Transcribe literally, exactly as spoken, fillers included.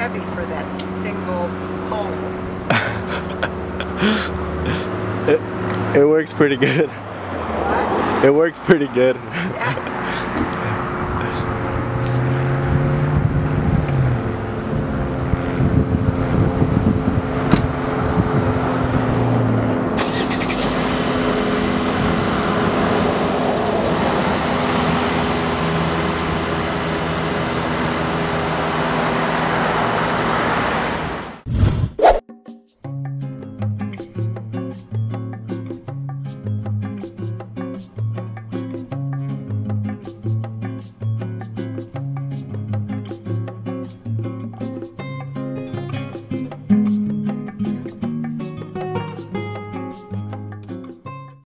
heavy for that single pole. it, it works pretty good. What? It works pretty good. Yeah.